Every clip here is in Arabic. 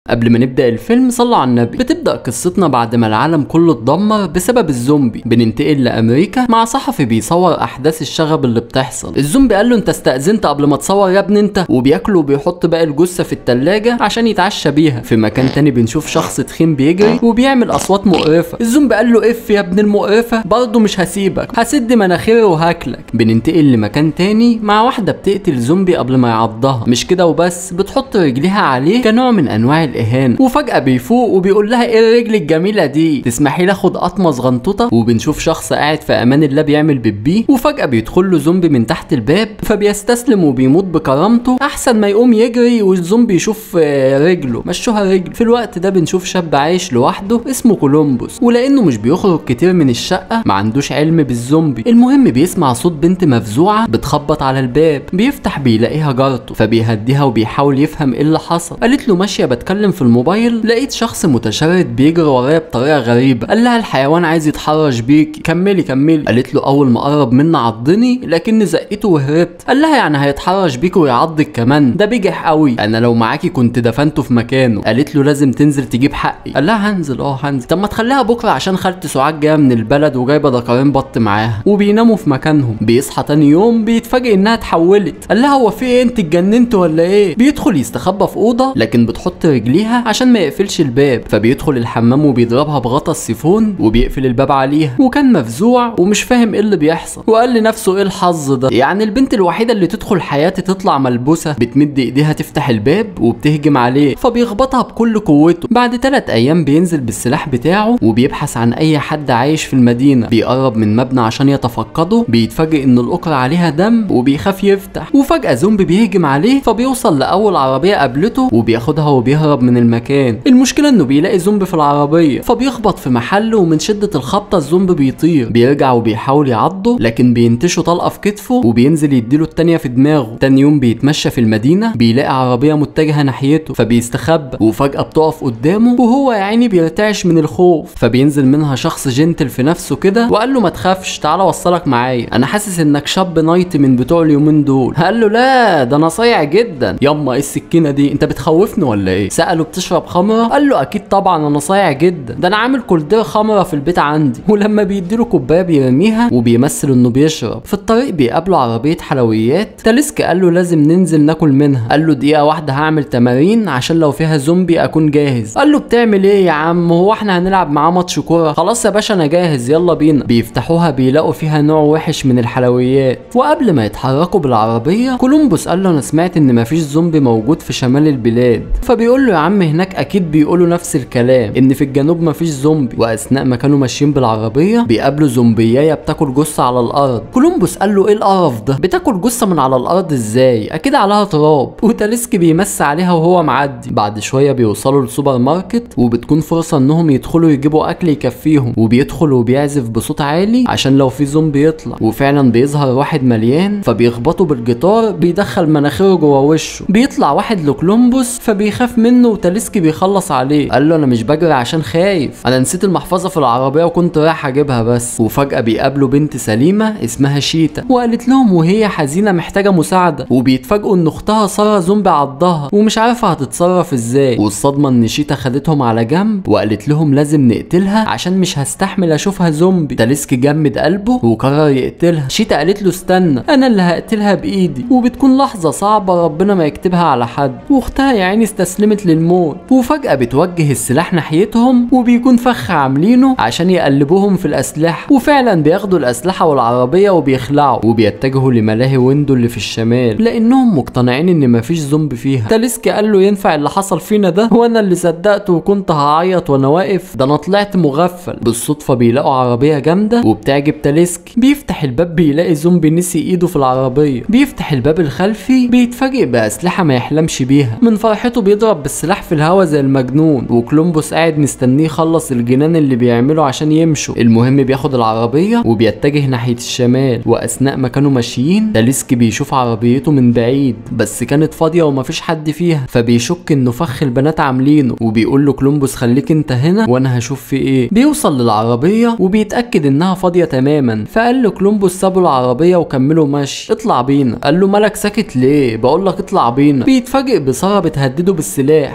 قبل ما نبدأ الفيلم صلوا على النبي. بتبدأ قصتنا بعد ما العالم كله اتدمر بسبب الزومبي. بننتقل لأمريكا مع صحفي بيصور أحداث الشغب اللي بتحصل. الزومبي قال له انت استأذنت قبل ما تصور يا ابني انت، وبياكله وبيحط باقي الجثة في التلاجة عشان يتعشى بيها. في مكان تاني بنشوف شخص تخين بيجري وبيعمل أصوات مقرفة. الزومبي قال له اف يا ابن المقرفة، برضه مش هسيبك، هسد مناخيري وهاكلك. بننتقل لمكان تاني مع واحدة بتقتل زومبي قبل ما يعضها. مش كده وبس، بتحط رجليها عليه كنوع من انواع الاهانه، وفجاه بيفوق وبيقول لها ايه الرجل الجميله دي، تسمحي لي اخد قطمه صغنطوطه. وبنشوف شخص قاعد في امان الله بيعمل بيبي، وفجاه بيدخل له زومبي من تحت الباب، فبيستسلم وبيموت بكرامته احسن ما يقوم يجري والزومبي يشوف رجله مشوها رجل. في الوقت ده بنشوف شاب عايش لوحده اسمه كولومبوس، ولانه مش بيخرج كتير من الشقه ما عندوش علم بالزومبي. المهم بيسمع صوت بنت مفزوعه بتخبط على الباب، بيفتح بيلاقيها جارته، فبيهديها وبيحاول يفهم ايه اللي حصل. قالت له ماشيه بتكلم في الموبايل لقيت شخص متشرد بيجري ورايا بطريقه غريبه. قال لها الحيوان عايز يتحرش بيك، كملي كملي. قالت له اول ما قرب مني عضني لكني زقته وهربت. قال لها يعني هيتحرش بيك ويعضك كمان؟ ده بيجح قوي، انا لو معاكي كنت دفنته في مكانه. قالت له لازم تنزل تجيب حقي. قال لها هنزل هنزل. طب ما تخليها بكره عشان خالتي سعاد جايه من البلد وجايبه دكارين بط معاها. وبيناموا في مكانهم. بيصحى تاني يوم بيتفاجئ انها اتحولت. قال لها هو في ايه، انت اتجننت ولا ايه؟ بيدخل يستخبى في اوضه لكن بتحط رجليها عشان ما يقفلش الباب، فبيدخل الحمام وبيضربها بغطا السيفون وبيقفل الباب عليها. وكان مفزوع ومش فاهم ايه اللي بيحصل، وقال لنفسه ايه الحظ ده، يعني البنت الوحيده اللي تدخل حياتي تطلع ملبوسه. بتمد ايديها تفتح الباب وبتهجم عليه، فبيخبطها بكل قوته. بعد 3 ايام بينزل بالسلاح بتاعه وبيبحث عن اي حد عايش في المدينه. بيقرب من مبنى عشان يتفقده، بيتفاجئ ان الاقرة عليها دم وبيخاف يفتح. وفجاه زومبي بيهجم عليه، فبيوصل لاول عربيه قابلته وبياخدها وبيهرب من المكان. المشكله انه بيلاقي زومبي في العربيه، فبيخبط في محله ومن شده الخبطه الزومبي بيطير. بيرجع وبيحاول يعضه لكن بينتشه طلقه في كتفه وبينزل يديله التانيه في دماغه. تاني يوم بيتمشى في المدينه بيلاقي عربيه متجهه ناحيته، فبيستخبى وفجاه بتقف قدامه وهو يا عيني بيرتعش من الخوف. فبينزل منها شخص جنتل في نفسه كده وقال له ما تخافش، تعالى اوصلك معايا، انا حاسس انك شاب نايت من بتوع اليومين دول. قال له لا ده انا صايع جدا. ياما ايه السكينه دي، انت بتخوفني ولا ايه؟ ساله بتشرب خمره؟ قال له اكيد طبعا انا صايع جدا، ده انا عامل كولدير خمره في البيت عندي. ولما بيديله كوبايه بيرميها وبيمثل انه بيشرب. في الطريق بيقابله عربيه حلويات. تاليسكا قال له لازم ننزل ناكل منها. قال له دقيقه واحده هعمل تمارين عشان لو فيها زومبي اكون جاهز. قال له بتعمل ايه يا عم، هو احنا هنلعب معاه ماتش كوره؟ خلاص يا باشا انا جاهز يلا بينا. بيفتحوها بيلاقوا فيها نوع وحش من الحلويات. وقبل ما يتحركوا بالعربيه كولومبوس قال له انا سمعت ان مفيش زومبي موجود في شمال البلاد. فبيقول له يا عم هناك اكيد بيقولوا نفس الكلام، ان في الجنوب مفيش زومبي. واثناء ما كانوا ماشيين بالعربيه بيقابلوا زومبيايه بتاكل جثه على الارض. كولومبوس قال له ايه القرف ده، بتاكل جثه من على الارض ازاي، اكيد عليها تراب. وتاليسكي بيمس عليها وهو معدي. بعد شويه بيوصلوا للسوبر ماركت وبتكون فرصه انهم يدخلوا يجيبوا اكل يكفيهم. وبيدخل وبيعزف بصوت عالي عشان لو في زومبي يطلع. وفعلا بيظهر واحد مليان فبيخبطه بالجيتار بيدخل مناخيره جوه وشه. بيطلع واحد لكولومبوس فبيخاف منه وتاليسكي بيخلص عليه. قال له انا مش بجري عشان خايف، انا نسيت المحفظه في العربيه وكنت رايح اجيبها بس. وفجاه بيقابلوا بنت سليمه اسمها شيتا وقالت لهم وهي حزينه محتاجه مساعده. وبيتفاجئوا ان اختها ساره زومبي عضها ومش عارفه هتتصرف ازاي. والصدمه ان شيتا خدتهم على جنب وقالت لهم لازم نقتلها عشان مش هستحمل اشوفها زومبي. تاليسكي جمد قلبه وقرر يقتلها. شيتا قالت له استنى انا اللي هقتلها بايدي. وبتكون لحظه صعبه ربنا ما يكتبها على حد. واختها يا عيني استسلمت للموت. وفجاه بتوجه السلاح ناحيتهم وبيكون فخ عاملينه عشان يقلبوهم في الاسلحه. وفعلا بياخدوا الاسلحه والعربيه وبيخلعوا وبيتجهوا لملاهي ويندو اللي في الشمال لانهم مقتنعين ان مفيش زومبي فيها. تاليسكي قال له ينفع اللي حصل فينا ده، وانا اللي صدقت وكنت هعيط وانا واقف، ده انا طلعت مغفل. بالصدفه بيلاقوا عربيه جامده وبتعجب تاليسكي. بيفتح الباب بيلاقي زومبي نسي ايده في العربيه. بيفتح الباب الخلفي بيتفاجئ باسلحه ما يحلمش بيها. من فرحته بيضرب بالسلاح في الهوا زي المجنون. وكولومبوس قاعد مستنيه يخلص الجنان اللي بيعمله عشان يمشوا. المهم بياخد العربيه وبيتجه ناحيه الشمال. واثناء ما كانوا ماشيين تاليسكي بيشوف عربيته من بعيد بس كانت فاضيه ومفيش حد فيها. فبيشك انه فخ البنات عاملينه وبيقول له كولومبوس خليك انت هنا وانا هشوف في ايه. بيوصل للعربيه وبيتاكد انها فاضيه تماما. فقال له كولومبوس سابوا العربيه وكملوا مشي. اطلع بينا. قال له مالك ساكت ليه، بقول لك اطلع بينا. بيتفاجئ بساره بتهدده بالسلاح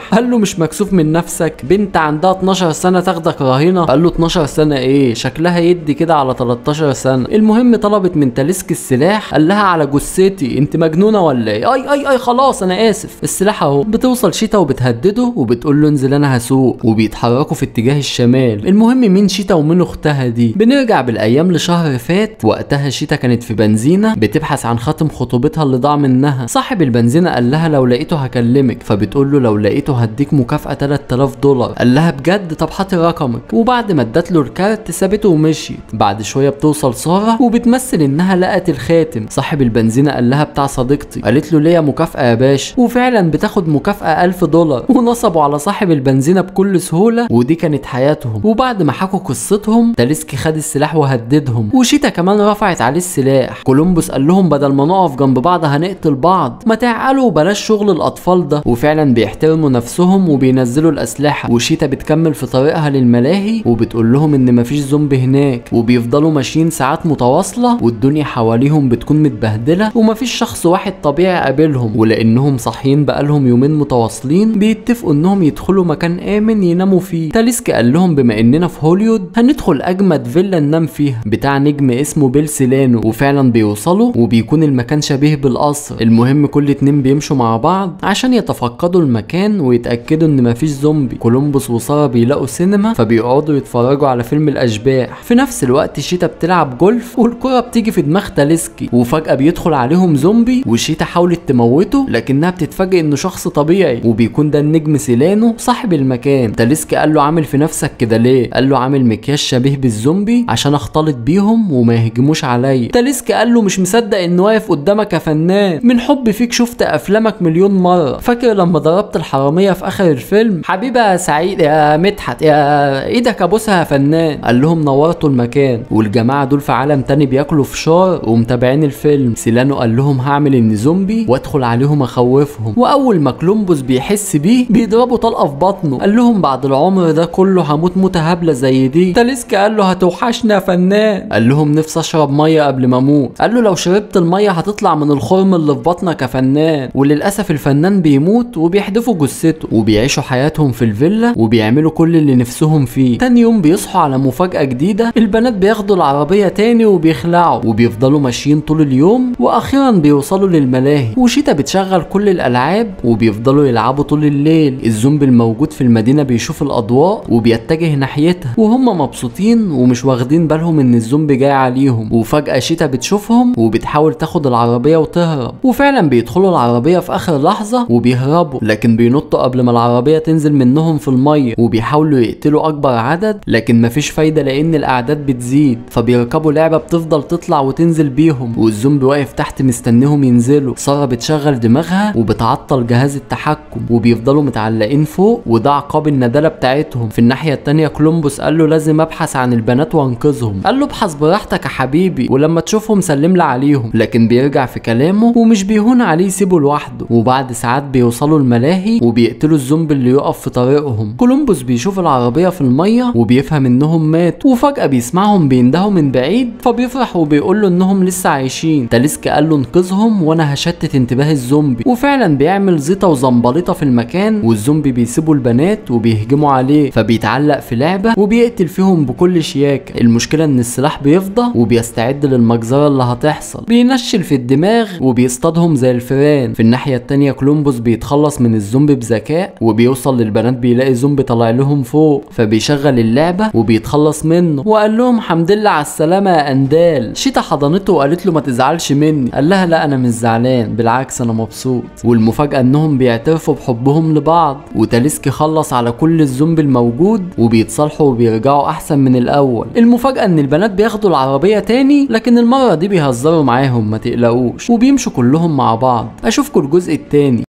قال له مش مكسوف من نفسك؟ بنت عندها 12 سنه تاخدك رهينه؟ قال له 12 سنه ايه، شكلها يدي كده على 13 سنه. المهم طلبت من تاليسكي السلاح، قال لها على جثتي، انت مجنونه ولا ايه؟ اي خلاص انا اسف، السلاح اهو. بتوصل شيتا وبتهدده وبتقول له انزل انا هسوق، وبيتحركوا في اتجاه الشمال. المهم مين شيتا ومين اختها دي. بنرجع بالايام لشهر فات، وقتها شيتا كانت في بنزينه بتبحث عن خاتم خطوبتها اللي ضاع منها. صاحب البنزينه قال لها لو لقيته هكلمك، فبتقول له لو لقيته هديك مكافاه 3000 دولار. قال لها بجد؟ طب هاتي رقمك. وبعد ما ادت له الكارت سابته ومشيت. بعد شويه بتوصل ساره وبتمثل انها لقت الخاتم. صاحب البنزينه قال لها بتاع صديقتي. قالت له ليه مكافاه يا باشا، وفعلا بتاخد مكافاه 1000 دولار. ونصبوا على صاحب البنزينه بكل سهوله، ودي كانت حياتهم. وبعد ما حكوا قصتهم تاليسكي خد السلاح وهددهم، وشيتا كمان رفعت عليه السلاح. كولومبوس قال لهم بدل ما نقف جنب بعض هنقتل بعض، ما تعقلوا وبلاش شغل الاطفال ده. وفعلا بيحترموا نفسهم وبينزلوا الاسلحه. وشيتا بتكمل في طريقها للملاهي وبتقول لهم ان مفيش زومبي هناك، وبيفضلوا ماشيين ساعات متواصله والدنيا حواليهم بتكون متبهدله ومفيش شخص واحد طبيعي قابلهم. ولانهم صاحيين بقالهم يومين متواصلين بيتفقوا انهم يدخلوا مكان امن يناموا فيه. تاليسكي قال لهم بما اننا في هوليوود هندخل اجمد فيلا ننام فيها بتاع نجم اسمه بيل سيلانو. وفعلا بيوصلوا وبيكون المكان شبيه بالقصر. المهم كل اتنين بيمشوا مع بعض عشان يتفقدوا المكان ويتاكدوا ان مفيش زومبي. كولومبوس وساره بيلاقوا سينما فبيقعدوا يتفرجوا على فيلم الاشباح. في نفس الوقت شيتا بتلعب جولف والكره بتيجي في دماغ تاليسكي، وفجاه بيدخل عليهم زومبي وشيتا حاولت تموته لكنها بتتفاجئ انه شخص طبيعي، وبيكون ده النجم سيلانو صاحب المكان. تاليسكي قال له عامل في نفسك كده ليه؟ قال له عامل مكياج شبيه بالزومبي عشان اختلط بيهم وما يهجموش عليا. تاليسكي قال له مش مصدق انه واقف قدامك يا فنان، من حب فيك شفت افلامك مليون مره. فاكر لما ضربت الحراميه في اخر الفيلم؟ حبيبي يا سعيد يا مدحت يا ايدك ابوسها يا فنان. قال لهم نورتوا المكان، والجماعه دول في عالم تاني بياكلوا فشار ومتابعين الفيلم. سيلانو قال لهم هعمل اني زومبي وادخل عليهم اخوفهم، واول ما كولومبوس بيحس بيه بيضربوا طلقه في بطنه. قال لهم بعد العمر ده كله هموت موته هبله زي دي. تاليسكي قال له هتوحشنا يا فنان. قال لهم نفسي اشرب ميه قبل ما اموت. قال له لو شربت الميه هتطلع من الخرم اللي في بطنك يا فنان. وللاسف الفنان بيموت وبيحدفوا جثته وبيعيشوا حياتهم في الفيلا وبيعملوا كل اللي نفسهم فيه. تاني يوم بيصحوا على مفاجاه جديده، البنات بياخدوا العربيه تاني وبيخلعوا وبيفضلوا ماشيين طول اليوم، واخيرا بيوصلوا للملاهي وشيتا بتشغل كل الالعاب وبيفضلوا يلعبوا طول الليل. الزومبي الموجود في المدينه بيشوف الاضواء وبيتجه ناحيتها وهم مبسوطين ومش واخدين بالهم ان الزومبي جاي عليهم. وفجاه شيتا بتشوفهم وبتحاول تاخد العربيه وتهرب، وفعلا بيدخلوا العربيه في اخر لحظه وبيهربوا، لكن بينطوا قبل ما العربيه تنزل منهم في الميه وبيحاولوا يقتلوا اكبر عدد، لكن مفيش فايده لان الاعداد بتزيد. فبيركبوا لعبه بتفضل تطلع وتنزل بيهم والزومبي واقف تحت مستنيهم ينزلوا. ساره بتشغل دماغها وبتعطل جهاز التحكم وبيفضلوا متعلقين فوق، وده عقاب الندالة بتاعتهم. في الناحية التانية كولومبوس قال له لازم ابحث عن البنات وانقذهم. قال له ابحث براحتك يا حبيبي ولما تشوفهم سلم لي عليهم، لكن بيرجع في كلامه ومش بيهون عليه يسيبه لوحده. وبعد ساعات بيوصلوا الملاهي وبيقتلوا الزومبي اللي يقف في طريقهم. كولومبوس بيشوف العربية في المية وبيفهم انهم ماتوا، وفجأة بيسمعهم بيندهوا من بعيد فبيفرح وبيقول له انهم لسه عايشين. تاليسكي قال له انقذهم وانا هشتت انتباه الزومبي، وفعلا بيعمل زيطة وزنبليطة في المكان والزومبي بيسيبوا البنات وبيهجموا عليه، فبيتعلق في لعبة وبيقتل فيهم بكل شياكة. المشكلة ان السلاح بيفضى وبيستعد للمجزرة اللي هتحصل، بينشل في الدماغ وبيصطادهم زي الفئران. في الناحية التانية كولومبوس بيتخلص من الزومبي بذكاء وبيوصل للبنات بيلاقي زومبي طالع لهم فوق، فبيشغل اللعبة وبيتخلص منه وقال لهم حمد لله على السلامة يا اندال. شيتا حضنته وقالت له ما تزعلش مني. قال لها لا انا مش زعلان بالعكس انا مبسوط. والمفاجأة انهم بيعترفوا بحبهم لبعض، وتاليسكي خلص على كل الزومبي الموجود وبيتصالحوا وبيرجعوا احسن من الاول. المفاجأة ان البنات بياخدوا العربية تاني لكن المرة دي بيهزروا معاهم ما تقلقوش وبيمشوا كلهم مع بعض. اشوفكوا الجزء التاني.